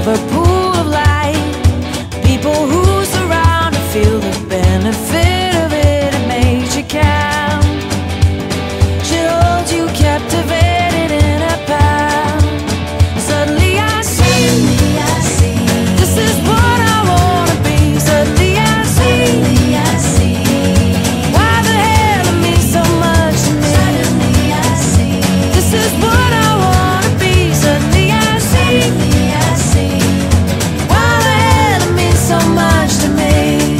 her pool of light. People who surround her feel the benefit of it. It makes you count. She holds you captivated in her palm. Suddenly I see, this is what I wanna be. Suddenly I see, why the hell it means so much to me. Suddenly I see, this is what I wanna be. Suddenly I see, why the hell it means so much to me.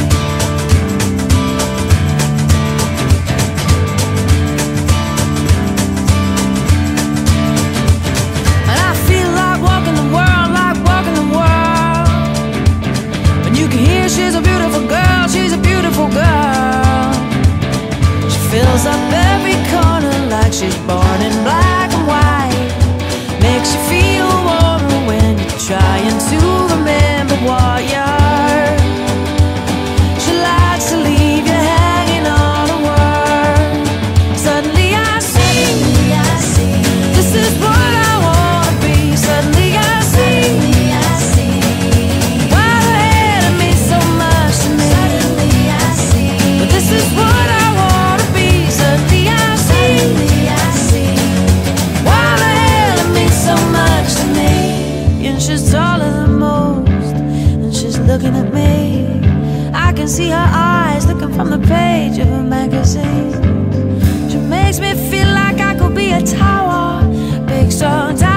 And I feel like walking the world, like walking the world. And you can hear she's a beautiful girl, she's a beautiful girl. She fills up every corner like she's born in black and white. Makes you feel warmer when you're trying to remember what you're. She likes to leave you hanging on a word. Suddenly I see, this is what I wanna be. Suddenly I see, why the hell it means so much to me. Suddenly I see, but this is what I wanna be. Suddenly I see, why the hell it means so much to me. And she's taller than most, and she's looking at me. I can see her eyes looking from the page of a magazine. She makes me feel like I could be a tower, big strong tower.